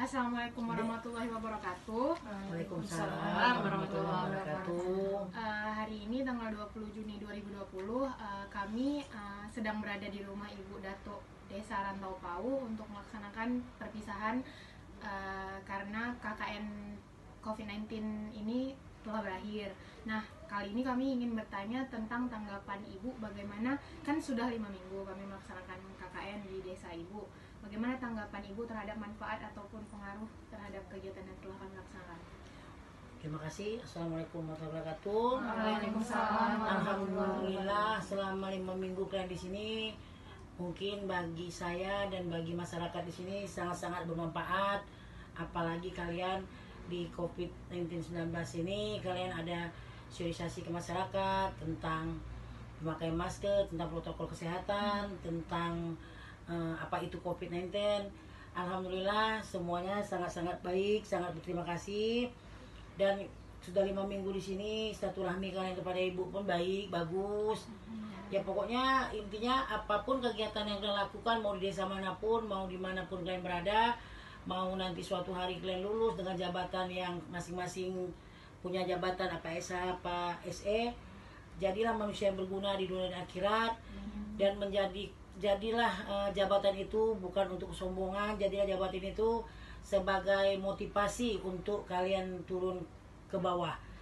Assalamualaikum warahmatullahi wabarakatuh. Waalaikumsalam warahmatullahi wabarakatuh. Hari ini tanggal 20 Juni 2020 kami sedang berada di rumah Ibu Datuk Desa Rantau Pau untuk melaksanakan perpisahan karena KKN COVID-19 ini telah berakhir. Nah, kali ini kami ingin bertanya tentang tanggapan Ibu bagaimana, kan sudah 5 minggu kami melaksanakan KKN di desa Ibu. Bagaimana tanggapan Ibu terhadap manfaat ataupun pengaruh terhadap kegiatan yang telah kami laksanakan? Terima kasih. Assalamualaikum warahmatullahi wabarakatuh. Waalaikumsalam. Alhamdulillah selama 5 minggu kalian di sini, mungkin bagi saya dan bagi masyarakat di sini sangat-sangat bermanfaat. Apalagi kalian di COVID-19 ini kalian ada sosialisasi ke masyarakat tentang memakai masker, tentang protokol kesehatan, tentang apa itu COVID-19. Alhamdulillah semuanya sangat-sangat baik, sangat berterima kasih. Dan sudah 5 minggu di sini, silaturahmi kalian kepada ibu pun baik, bagus. Ya pokoknya intinya apapun kegiatan yang kalian lakukan, mau di desa manapun, mau dimanapun kalian berada, mau nanti suatu hari kalian lulus dengan jabatan yang masing-masing punya jabatan apa SA apa SE, jadilah manusia yang berguna di dunia dan akhirat. Dan jadilah jabatan itu bukan untuk kesombongan, jadilah jabatan itu sebagai motivasi untuk kalian turun ke bawah.